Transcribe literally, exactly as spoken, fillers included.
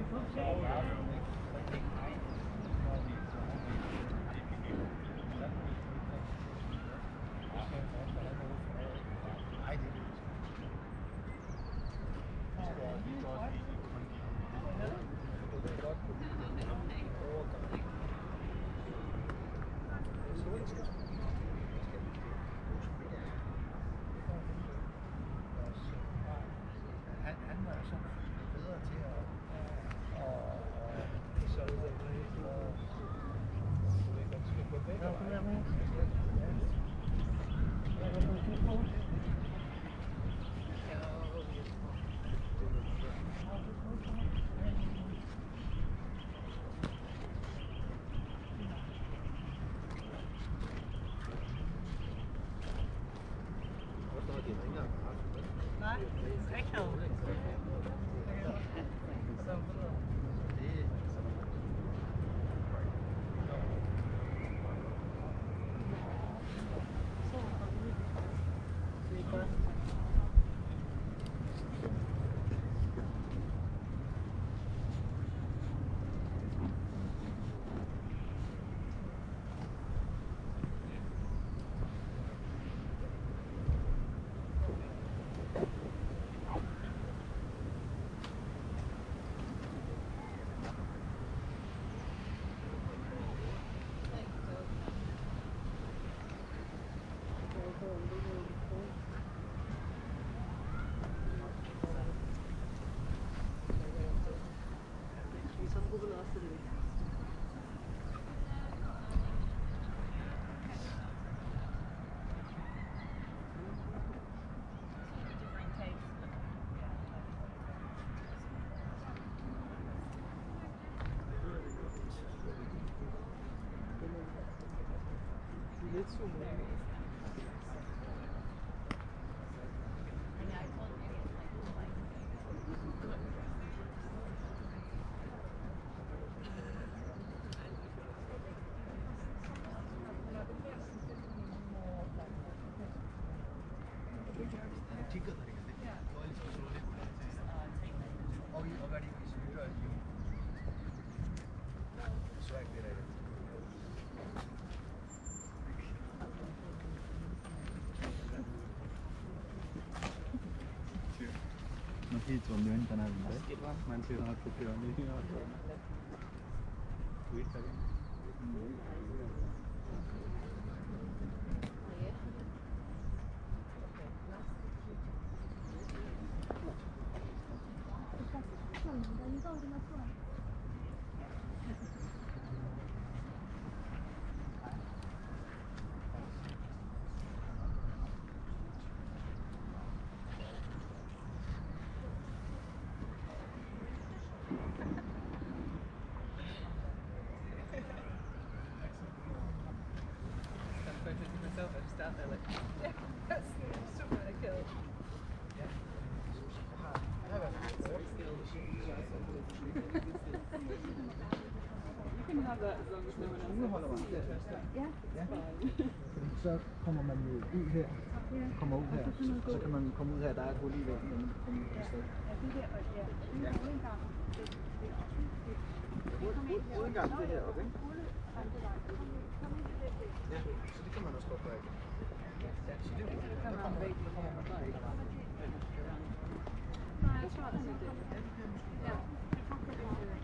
Lidt zoom. masih combleng tanah benda. Mancing orang kecil ni ni apa? Tweet lagi. Så kommer man jo ud her, kommer ud her, så, så kan man komme ud her, der er et hul i væggen, og man kan komme ud af sted. Ja, det der, ja. Det er hovedindgang. Hovedindgang, det her oppe, ikke? Ja, så det kan man også godt gøre. Ja, så det er jo. Der kommer væk, der kommer man bare ikke. Nej, jeg tror, det er det. Ja.